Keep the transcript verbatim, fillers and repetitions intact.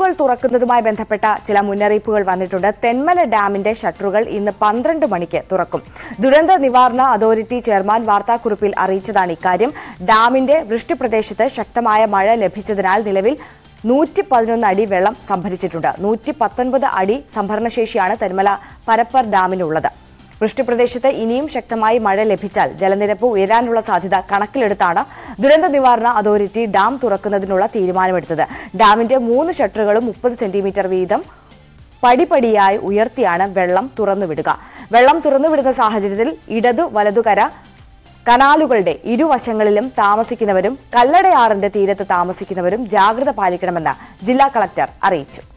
ഡാമുകൾ തുറക്കുന്നതുമായി ബന്ധപ്പെട്ട ചില മുന്നറിയിപ്പുകൾ വന്നിട്ടുണ്ട്. തെന്മല ഡാമിന്റെ ഷട്ടറുകൾ ഇന്ന് പന്ത്രണ്ട് മണിക്ക് തുറക്കും. ദുരന്ത നിവാരണ അതോറിറ്റി ചെയർമാൻ വാർത്താക്കുറിപ്പിൽ അറിയിച്ചതാണ് ഇക്കാര്യം. ഡാമിന്റെ വൃഷ്ടിപ്രദേശത്ത് ശക്തമായ മഴ ലഭിച്ചതിനാൽ നിലവിൽ നൂറ്റി പതിനൊന്ന് അടി വെള്ളം സംഭരിച്ചിട്ടുണ്ട്. നൂറ്റി പത്തൊൻപത് അടി സംഭരണശേഷിയാണ് തെന്മല പരപ്പർ ഡാമിനുള്ളത്. വൃഷ്ടിപ്രദേശത്ത് ഇനിയും ശക്തമായി മഴ ലഭിച്ചാൽ ജലനിരപ്പ് ഉയരാനുള്ള സാധ്യത കണക്കിലെടുത്താണ് ദുരന്ത നിവാരണ അതോറിറ്റി ഡാം തുറക്കുന്നതിനുള്ള തീരുമാനമെടുത്തത്. ഡാമിന്റെ മൂന്ന് ഷട്ടറുകളും മുപ്പത് സെന്റിമീറ്റർ വീതം പടിപടിയായി ഉയർത്തിയാണ് വെള്ളം തുറന്നുവിടുക. വെള്ളം തുറന്നുവിടുന്ന സാഹചര്യത്തിൽ ഇടതു വലതുകര കനാലുകളുടെ ഇരുവശങ്ങളിലും താമസിക്കുന്നവരും കല്ലടയാറിന്റെ തീരത്ത് താമസിക്കുന്നവരും ജാഗ്രത പാലിക്കണമെന്ന് ജില്ലാ കളക്ടർ അറിയിച്ചു.